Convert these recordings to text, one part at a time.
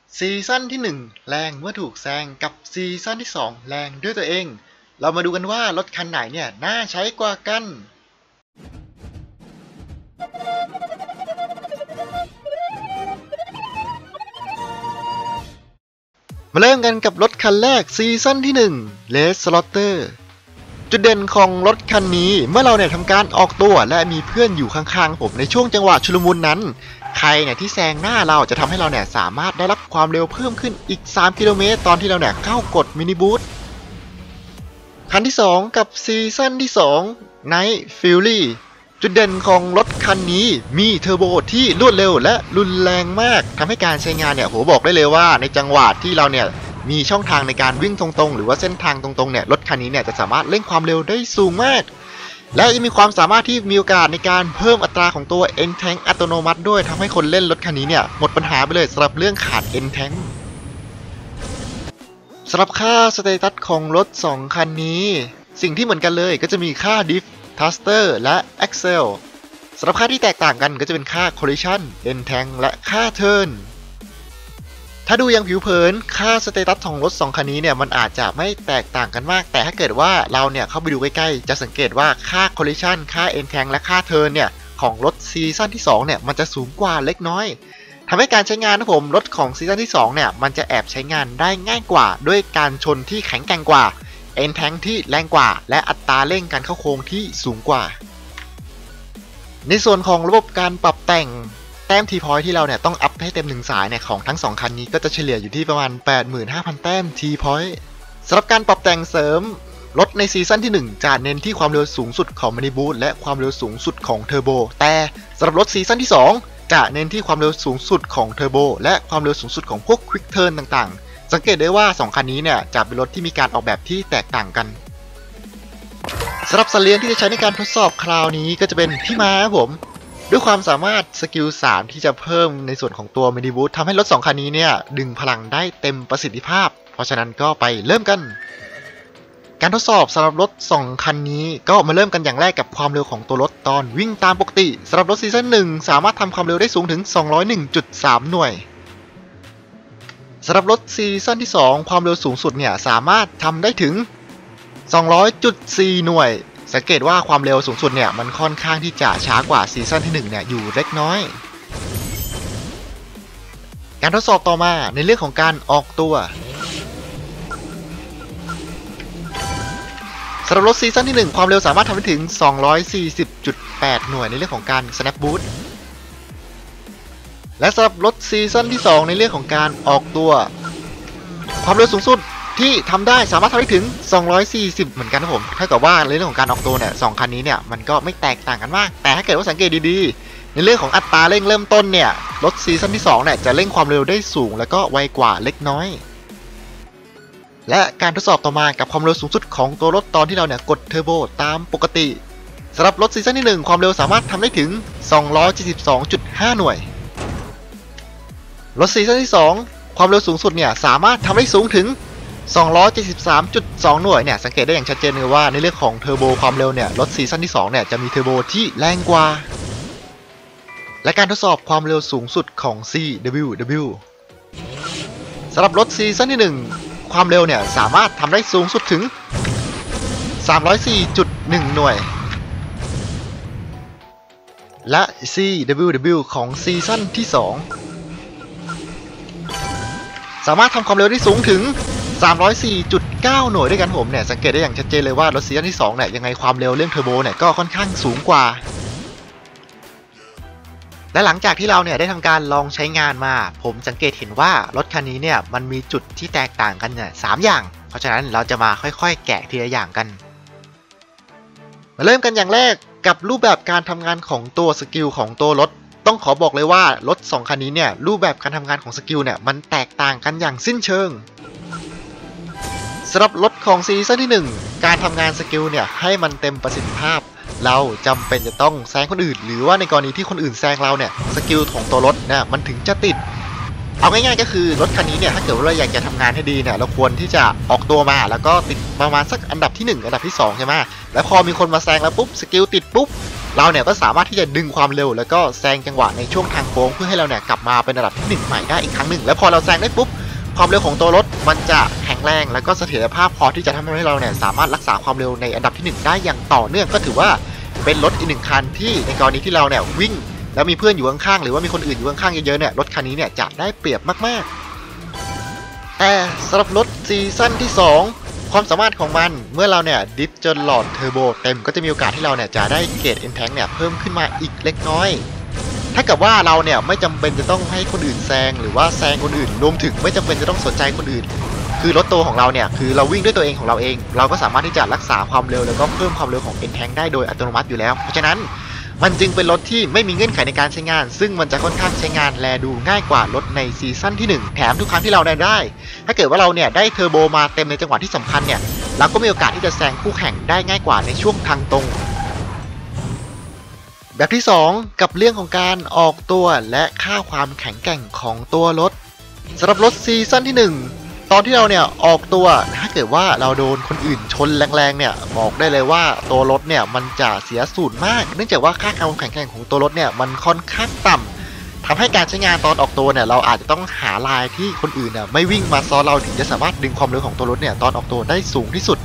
ซีซั่นที่1แรงเมื่อถูกแซงกับซีซั่นที่2แรงด้วยตัวเองเรามาดูกันว่ารถคันไหนเนี่ยน่าใช้กว่ากันมาเริ่มกันกับรถคันแรกซีซั่นที่1 Red Slaughter จุดเด่นของรถคันนี้เมื่อเราเนี่ยทำการออกตัวและมีเพื่อนอยู่ข้างๆผมในช่วงจังหวะชุลมุนนั้นใครเนี่ยที่แซงหน้าเราจะทำให้เราเนี่ยสามารถได้รับความเร็วเพิ่มขึ้นอีก3 กิโลเมตรตอนที่เราเนี่ยเข้ากดมินิบูสต์คันที่2กับซีซั่นที่2 Night Fury จุดเด่นของรถคันนี้มีเทอร์โบที่รวดเร็วและรุนแรงมากทำให้การใช้งานเนี่ยโหบอกได้เลยว่าในจังหวะที่เราเนี่ยมีช่องทางในการวิ่งตรงๆหรือว่าเส้นทางตรงๆเนี่ยรถคันนี้เนี่ยจะสามารถเร่งความเร็วได้สูงมากและยังมีความสามารถที่มีโอกาสในการเพิ่มอัตราของตัว End Tank อัตโนมัติด้วยทำให้คนเล่นรถคันนี้เนี่ยหมดปัญหาไปเลยสำหรับเรื่องขาด End Tank สำหรับค่าสเตตัสของรถ2คันนี้สิ่งที่เหมือนกันเลยก็จะมีค่า Diff Thruster และ Axle สำหรับค่าที่แตกต่างกันก็จะเป็นค่า Collision End Tank และค่า Turn ถ้าดูอย่างผิวเผินค่าสเตตัสของรถ2คันนี้เนี่ยมันอาจจะไม่แตกต่างกันมากแต่ถ้าเกิดว่าเราเนี่ยเข้าไปดูใกล้ๆจะสังเกตว่าค่า Collision ค่า End Tank และค่า Turn เนี่ยของรถซีซั่นที่2เนี่ยมันจะสูงกว่าเล็กน้อยทำให้การใช้งานนะผมรถของซีซั่นที่2เนี่ยมันจะแอบใช้งานได้ง่ายกว่าด้วยการชนที่แข็งแกร่งกว่า End Tank ที่แรงกว่าและอัตราเร่งการเข้าโค้งที่สูงกว่าในส่วนของระบบการปรับแต่งแต้ม T-Point ที่เราเนี่ยต้องอัพให้เต็ม1สายเนี่ยของทั้ง2คันนี้ก็จะเฉลี่ยอยู่ที่ประมาณ 85,000 แต้ม T-Point สำหรับการปรับแต่งเสริมรถในซีซั่นที่1จะเน้นที่ความเร็วสูงสุดของมินิบูสต์และความเร็วสูงสุดของเทอร์โบแต่สำหรับรถซีซั่นที่2จะเน้นที่ความเร็วสูงสุดของเทอร์โบและความเร็วสูงสุดของพวก Quick Turn ต่างๆสังเกตได้ว่า2คันนี้เนี่ยจะเป็นรถที่มีการออกแบบที่แตกต่างกันสำหรับสัตว์เลี้ยงที่จะใช้ในการทดสอบคราวนี้ก็จะเป็นพี่ม้าผมด้วยความสามารถสกิล3ที่จะเพิ่มในส่วนของตัวมินิบูสต์ทำให้รถ2คันนี้เนี่ยดึงพลังได้เต็มประสิทธิภาพเพราะฉะนั้นก็ไปเริ่มกันการทดสอบสำหรับรถ2คันนี้ก็มาเริ่มกันอย่างแรกกับความเร็วของตัวรถตอนวิ่งตามปกติสำหรับรถซีซั่น1สามารถทำความเร็วได้สูงถึง 201.3 หน่วยสำหรับรถซีซั่นที่2ความเร็วสูงสุดเนี่ยสามารถทำได้ถึง 200.4 หน่วยสังเกตว่าความเร็วสูงสุดเนี่ยมันค่อนข้างที่จะช้ากว่าซีซั่นที่1เนี่ยอยู่เล็กน้อยการทดสอบต่อมาในเรื่องของการออกตัวสำหรับรถซีซั่นที่1ความเร็วสามารถทำได้ถึง 240.8 หน่วยในเรื่องของการ Snap Boost และสำหรับรถซีซั่นที่2ในเรื่องของการออกตัวความเร็วสูงสุดที่ทำได้สามารถทำได้ถึง240เหมือนกันครับผมเท่ากับว่าในเรื่องของการออกตัวเนี่ย2คันนี้เนี่ยมันก็ไม่แตกต่างกันมากแต่ถ้าเกิดว่าสังเกตดีๆในเรื่องของอัตราเร่งเริ่มต้นเนี่ยรถซีซั่นที่2เนี่ยจะเร่งความเร็วได้สูงแล้วก็ไวกว่าเล็กน้อยและการทดสอบต่อมากับความเร็วสูงสุดของตัวรถตอนที่เราเนี่ยกดเทอร์โบตามปกติสำหรับรถซีซั่นที่1ความเร็วสามารถทำได้ถึง 272.5 หน่วยรถซีซั่นที่2ความเร็วสูงสุดเนี่ยสามารถทำได้สูงถึง273.2 หน่วยเนี่ยสังเกตได้อย่างชัดเจนเลยว่าในเรื่องของเทอร์โบความเร็วเนี่ยรถซีซั่นที่2เนี่ยจะมีเทอร์โบที่แรงกว่าและการทดสอบความเร็วสูงสุดของ CWW สำหรับรถซีซั่นที่1ความเร็วเนี่ยสามารถทำได้สูงสุดถึง 304.1 หน่วยและ CWW ของซีซั่นที่2สามารถทำความเร็วได้สูงถึง 304.9 หน่วยด้วยกันผมเนี่ยสังเกตได้อย่างชัดเจนเลยว่ารถซีซั่นที่2เนี่ยยังไงความเร็วเรื่องเทอร์โบเนี่ยก็ค่อนข้างสูงกว่าและหลังจากที่เราเนี่ยได้ทำการลองใช้งานมาผมสังเกตเห็นว่ารถคันนี้เนี่ยมันมีจุดที่แตกต่างกันเนี่ย3อย่างเพราะฉะนั้นเราจะมาค่อยๆแกะทีละอย่างกันมาเริ่มกันอย่างแรกกับรูปแบบการทำงานของตัวสกิลของตัวรถต้องขอบอกเลยว่ารถ2คันนี้เนี่ยรูปแบบการทำงานของสกิลเนี่ยมันแตกต่างกันอย่างสิ้นเชิงสำหรับรถของซีซั่นที่1การทำงานสกิลเนี่ยให้มันเต็มประสิทธิภาพเราจำเป็นจะต้องแซงคนอื่นหรือว่าในกรณีที่คนอื่นแซงเราเนี่ยสกิลของตัวรถเนี่ยมันถึงจะติดเอาง่ายๆก็คือรถคันนี้เนี่ยถ้าเกิดว่าเราอยากจะทำงานให้ดีเนี่ยเราควรที่จะออกตัวมาแล้วก็ติดประมาณสักอันดับที่1อันดับที่2ใช่ไหมแล้วพอมีคนมาแซงแล้วปุ๊บสกิลติดปุ๊บเราเนี่ยก็สามารถที่จะดึงความเร็วแล้วก็แซงจังหวะในช่วงทางโค้งเพื่อให้เราเนี่ยกลับมาเป็นระดับที่1ใหม่ได้อีกครั้งหนึ่งแล้วพอเราแซงได้ปุ๊บความเร็วของตัวรถมันจะแข็งแรงแล้วก็เสถียรภาพพอที่จะทำให้เราเนี่ยสามารถรักษาความเร็วในอันดับที่1ได้อย่างต่อเนื่องก็ถือว่าเป็นรถอีก1คันที่ในกรณีที่เราเนี่ยวิ่งแล้วมีเพื่อนอยู่ข้างๆหรือว่ามีคนอื่นอยู่ข้างๆเยอะๆเนี่ยรถคันนี้เนี่ยจะได้เปรียบมากๆแต่สำหรับรถซีซั่นที่2ความสามารถของมันเมื่อเราเนี่ยดิฟจนหลอดเทอร์โบเต็มก็จะมีโอกาสที่เราเนี่ยจะได้เกรด N-Tank เนี่ยเพิ่มขึ้นมาอีกเล็กน้อยถ้าเกิดว่าเราเนี่ยไม่จำเป็นจะต้องให้คนอื่นแซงหรือว่าแซงคนอื่นรวมถึงไม่จำเป็นจะต้องสนใจคนอื่นคือรถตัวของเราเนี่ยคือเราวิ่งด้วยตัวเองของเราเองเราก็สามารถที่จะรักษาความเร็วแล้วก็เพิ่มความเร็วของ N-Tank ได้โดยอัตโนมัติอยู่แล้วเพราะฉะนั้นมันจึงเป็นรถที่ไม่มีเงื่อนไขในการใช้งานซึ่งมันจะค่อนข้างใช้งานแลดูง่ายกว่ารถในซีซั่นที่1แถมทุกครั้งที่เราได้ถ้าเกิดว่าเราเนี่ยได้เทอร์โบมาเต็มในจังหวะที่สำคัญเนี่ยเราก็มีโอกาสที่จะแซงคู่แข่งได้ง่ายกว่าในช่วงทางตรงแบบที่2กับเรื่องของการออกตัวและค่าความแข็งแกร่งของตัวรถสำหรับรถซีซั่นที่1ตอนที่เราเนี่ยออกตัวถ้าเกิดว่าเราโดนคนอื่นชนแรงๆเนี่ยบอกได้เลยว่าตัวรถเนี่ยมันจะเสียสูญมากเนื่องจากว่าค่าความแข็งแกร่งของตัวรถเนี่ยมันค่อนข้างต่ำทำให้การใช้งานตอนออกตัวเนี่ยเราอาจจะต้องหาลายที่คนอื่นเนี่ยไม่วิ่งมาซ้อนเราถึงจะสามารถดึงความเร็วของตัวรถเนี่ยตอนออกตัวได้สูงที่สุด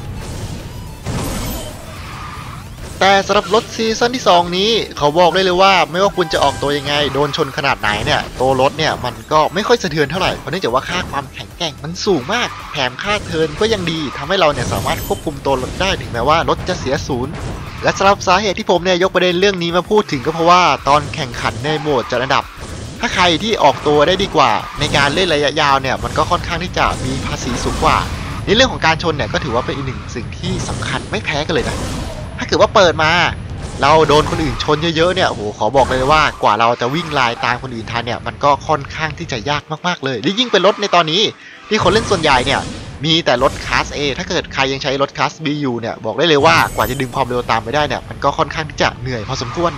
แต่สำหรับรถซีซั่นที่2นี้เขาบอกได้เลยว่าไม่ว่าคุณจะออกตัวยังไงโดนชนขนาดไหนเนี่ยตัวรถเนี่ยมันก็ไม่ค่อยสะเทือนเท่าไหร่เพราะเนื่องจากว่าค่าความแข็งแกร่งมันสูงมากแถมค่าเทิร์นก็ยังดีทำให้เราเนี่ยสามารถควบคุมตัวรถได้ถึงแม้ว่ารถจะเสียศูนย์และสำหรับสาเหตุที่ผมเนี่ยยกประเด็นเรื่องนี้มาพูดถึงก็เพราะว่าตอนแข่งขันในโหมดจัดอันดับถ้าใครที่ออกตัวได้ดีกว่าในการเล่นระยะยาวเนี่ยมันก็ค่อนข้างที่จะมีภาษีสูงกว่าในเรื่องของการชนเนี่ยก็ถือว่าเป็นอีกหนึ่งสิ่งที่สำคัญไม่แพ้กันเลยนะถ้าเกิดว่าเปิดมาเราโดนคนอื่นชนเยอะๆเนี่ยโอ้โหขอบอกเลยว่ากว่าเราจะวิ่งลายตามคนอื่นทันเนี่ยมันก็ค่อนข้างที่จะยากมากๆเลยและยิ่งเป็นรถในตอนนี้ที่คนเล่นส่วนใหญ่เนี่ยมีแต่รถคลาส A ถ้าเกิดใครยังใช้รถคลาส B อยู่เนี่ยบอกได้เลยว่ากว่าจะดึงความเร็วตามไปได้เนี่ยมันก็ค่อนข้างที่จะเหนื่อยพอสมควร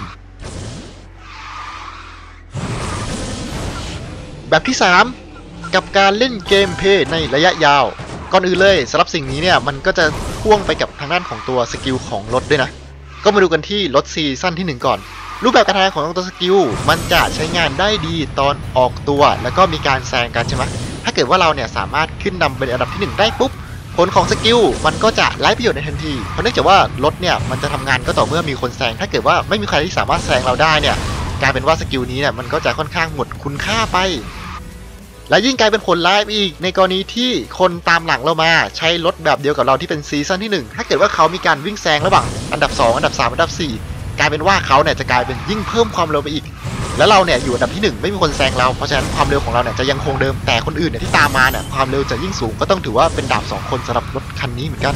แบบที่3กับการเล่นเกมเพลย์ในระยะยาวก่อนอื่นเลยสำหรับสิ่งนี้เนี่ยมันก็จะพ่วงไปกับทางด้านของตัวสกิลของรถด้วยนะก็มาดูกันที่รถซีซั่นที่1ก่อนรูปแบบการทำงานของตัวสกิลมันจะใช้งานได้ดีตอนออกตัวแล้วก็มีการแซงกันใช่ไหมถ้าเกิดว่าเราเนี่ยสามารถขึ้นนำเป็นอันดับที่1ได้ปุ๊บผลของสกิลมันก็จะไร้ประโยชน์ในทันทีเพราะเนื่องจากว่ารถเนี่ยมันจะทำงานก็ต่อเมื่อมีคนแซงถ้าเกิดว่าไม่มีใครที่สามารถแซงเราได้เนี่ยกลายเป็นว่าสกิลนี้เนี่ยมันก็จะค่อนข้างหมดคุณค่าไปและยิ่งกลายเป็นผลร้ายอีกในกรณีที่คนตามหลังเรามาใช้รถแบบเดียวกับเราที่เป็นซีซั่นที่1ถ้าเกิดว่าเขามีการวิ่งแซงระหว่างอันดับ2อันดับ3อันดับ4กลายเป็นว่าเขาเนี่ยจะกลายเป็นยิ่งเพิ่มความเร็วไปอีกแล้วเราเนี่ยอยู่อันดับที่1ไม่มีคนแซงเราเพราะฉะนั้นความเร็วของเราเนี่ยจะยังคงเดิมแต่คนอื่นเนี่ยที่ตามมาเนี่ยความเร็วจะยิ่งสูงก็ต้องถือว่าเป็นดาบ2คนสำหรับรถคันนี้เหมือนกัน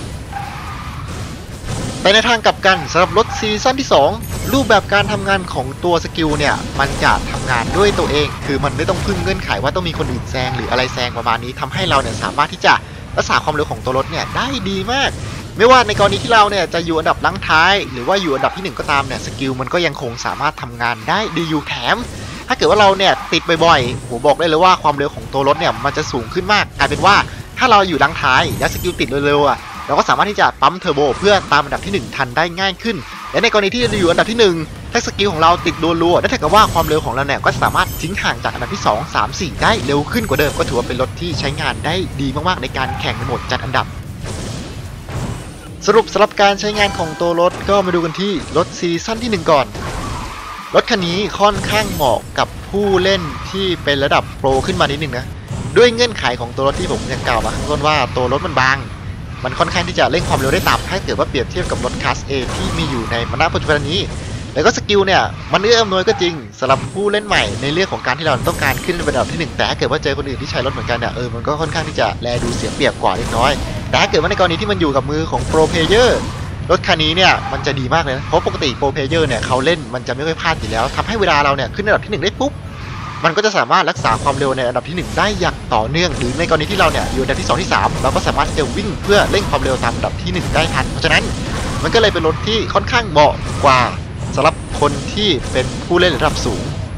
แต่ในทางกลับกันสำหรับรถซีซั่นที่2รูปแบบการทำงานของตัวสกิลเนี่ยมันจะทำงานด้วยตัวเองคือมันไม่ต้องพึ่งเงื่อนไขว่าต้องมีคนอื่นแซงหรืออะไรแซงประมาณนี้ทำให้เราเนี่ยสามารถที่จะรักษาความเร็วของตัวรถเนี่ยได้ดีมากไม่ว่าในกรณีที่เราเนี่ยจะอยู่อันดับลังท้ายหรือว่าอยู่อันดับที่1ก็ตามเนี่ยสกิลมันก็ยังคงสามารถทำงานได้ดีอยู่แถมถ้าเกิดว่าเราเนี่ยติดบ่อยๆผมบอกได้เลยว่าความเร็วของตัวรถเนี่ยมันจะสูงขึ้นมากกลายเป็นว่าถ้าเราอยู่ลังท้ายและสกิลติดเร็วๆเราก็สามารถที่จะปั๊มเทอร์โบเพื่อตามอันดับที่1ทันได้ง่ายขึ้นและในกรณีที่เราอยู่อันดับที่1ถ้าสกิลของเราติดรัวๆนั่นเท่ากับว่าความเร็วของเราเนี่ยก็สามารถทิ้งห่างจากอันดับที่2 3 4ได้เร็วขึ้นกว่าเดิมก็ถือว่าเป็นรถที่ใช้งานได้ดีมากๆในการแข่งในโหมดจัดอันดับสรุปสำหรับการใช้งานของตัวรถก็มาดูกันที่รถซีซั่นที่1ก่อนรถคันนี้ค่อนข้างเหมาะกับผู้เล่นที่เป็นระดับโปรขึ้นมานิดนึงนะด้วยเงื่อนไขของตัวรถที่ผมยังกล่าวมาข้างต้นว่าตัวรถมันบางมันค่อนข้างที่จะเร่งความเร็วได้ต่ำถ้าเกิดว่าเปรียบเทียบกับรถคลาส A ที่มีอยู่ในณปัจจุบันนี้แล้วก็สกิลเนี่ยมันเอื้ออำนวยก็จริงสำหรับผู้เล่นใหม่ในเรื่องของการที่เราต้องการขึ้นเป็นอันดับที่1แต่ถ้าเกิดว่าเจอคนอื่นที่ใช้รถเหมือนกันเนี่ยมันก็ค่อนข้างที่จะแลดูเสียเปรียบกว่าเล็กน้อยแต่ถ้าเกิดว่าในกรณีที่มันอยู่กับมือของโปรเพลเยอร์รถคันนี้เนี่ยมันจะดีมากเลยนะเพราะปกติโปรเพลเยอร์เนี่ยเขาเล่นมันจะไม่ค่อยพลาดอยู่แล้วทำให้เวลาเราเนี่ยขึ้นอันดับที่1ได้ปุ๊บมันก็จะสามารถรักษาความเร็วในอันดับที่1ได้อย่างต่อเนื่องหรือในกรณีที่เราเนี่ยอยู่อันดับที่2ที่3เราก็สามารถจะวิ่งเพื่อเร่งความเร็วตามอันดับที่1ได้ทันเพราะฉะนั้นมันก็เลยเป็นรถที่ค่อนข้างเหมาะกว่าสำหรับคนที่เป็นผู้เล่นระดับสูง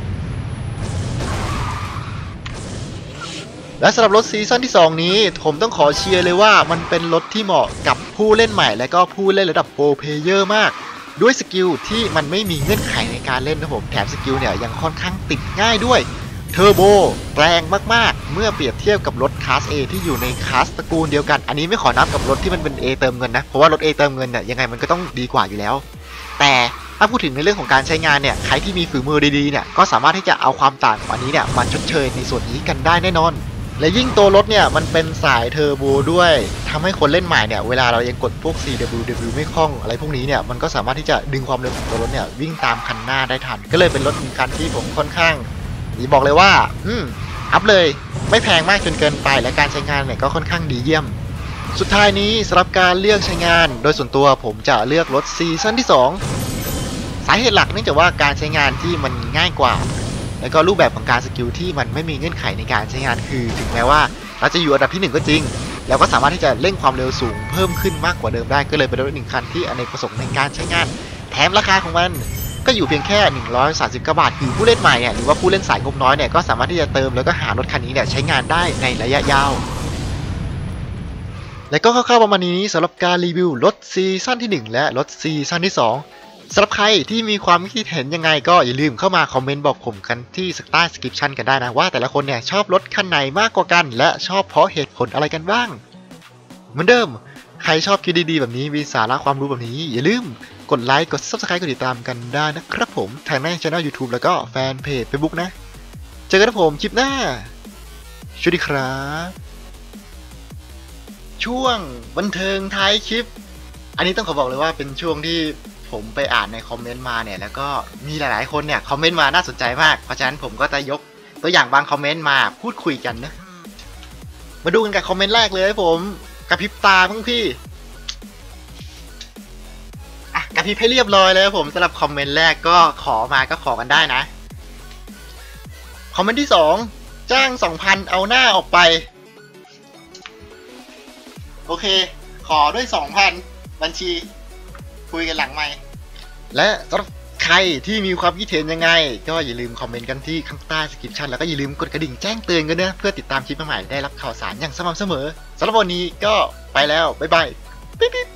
และสำหรับรถซีซั่นที่2นี้ผมต้องขอเชียร์เลยว่ามันเป็นรถที่เหมาะกับผู้เล่นใหม่และก็ผู้เล่นระดับโปรเพลเยอร์มากด้วยสกิลที่มันไม่มีเงื่อนไขในการเล่นนะผมแถมสกิลเนี่ยยังค่อนข้างติดง่ายด้วยเทอร์โบแรงมากๆเมื่อเปรียบเทียบกับรถคลาส A ที่อยู่ในคลาสตระกูลเดียวกันอันนี้ไม่ขอนับกับรถที่มันเป็น A เติมเงินนะเพราะว่ารถ A เติมเงินเนี่ยยังไงมันก็ต้องดีกว่าอยู่แล้วแต่ถ้าพูดถึงในเรื่องของการใช้งานเนี่ยใครที่มีฝีมือดีๆเนี่ยก็สามารถที่จะเอาความต่างของอันนี้เนี่ยมาชดเชยในส่วนนี้กันได้แน่นอนและยิ่งตัวรถเนี่ยมันเป็นสายเทอร์โบด้วยทำให้คนเล่นใหม่เนี่ยเวลาเรายังกดพวก CWW ไม่คล่องอะไรพวกนี้เนี่ยมันก็สามารถที่จะดึงความเร็วของตัวรถเนี่ยวิ่งตามคันหน้าได้ทันก็เลยเป็นรถหนึ่งคันที่ผมค่อนข้างบอกเลยว่าอัพเลยไม่แพงมากจนเกินไปและการใช้งานเนี่ยก็ค่อนข้างดีเยี่ยมสุดท้ายนี้สำหรับการเลือกใช้งานโดยส่วนตัวผมจะเลือกรถซีซั่นที่2สาเหตุหลักเนื่องจากว่าการใช้งานที่มันง่ายกว่าแล้วก็รูปแบบของการสกิลที่มันไม่มีเงื่อนไขในการใช้งานคือถึงแม้ว่าเราจะอยู่อันดับที่1ก็จริงแล้วก็สามารถที่จะเร่งความเร็วสูงเพิ่มขึ้นมากกว่าเดิมได้ก็เลยเป็นรถ1คันที่อเนกประสงค์ในการใช้งานแถมราคาของมันก็อยู่เพียงแค่139 บาทคือผู้เล่นใหม่เนี่ยหรือว่าผู้เล่นสายงบน้อยเนี่ยก็สามารถที่จะเติมแล้วก็หารถคันนี้เนี่ยใช้งานได้ในระยะยาวและก็คร่าวๆประมาณนี้สำหรับการรีวิวรถซีซั่นที่1และรถซีซั่นที่2สำหรับใครที่มีความคิดเห็นยังไงก็อย่าลืมเข้ามาคอมเมนต์บอกผมกันที่ใต้สคริปชั่นกันได้นะว่าแต่ละคนเนี่ยชอบรถคันไหนมากกว่ากันและชอบเพราะเหตุผลอะไรกันบ้างเหมือนเดิมใครชอบคลิปดีๆแบบนี้มีสาระความรู้แบบนี้อย่าลืมกดไลค์กด Subscribe กดติดตามกันได้นะครับผมทางหน้าช่อง YouTube แล้วก็แฟนเพจ Facebook นะเจอกันนะผมคลิปหน้าสวัสดีครับช่วงบันเทิงท้ายคลิปอันนี้ต้องขอบอกเลยว่าเป็นช่วงที่ผมไปอ่านในคอมเมนต์มาเนี่ยแล้วก็มีหลายๆคนเนี่ยคอมเมนต์มาน่าสนใจมากเพราะฉะนั้นผมก็จะยกตัวอย่างบางคอมเมนต์มาพูดคุยกันนะมาดูกันกับคอมเมนต์แรกเลยผมกระพริบตาพึ่งพี่กระพริบให้เรียบร้อยเลยผมสำหรับคอมเมนต์แรกก็ขอมาก็ขอกันได้นะคอมเมนต์ที่2จ้าง 2,000 เอาหน้าออกไปโอเคขอด้วย 2,000 บัญชีคุยกันหลังไมค์และสำหรับใครที่มีความคิดเห็นยังไงก็อย่าลืมคอมเมนต์กันที่ข้างใต้สคริปชั่นแล้วก็อย่าลืมกดกระดิ่งแจ้งเตือนกันนะเพื่อติดตามคลิปใหม่ๆได้รับข่าวสารอย่างสม่ำเสมอสำหรับวันนี้ก็ไปแล้วบ๊ายบายปิ๊บ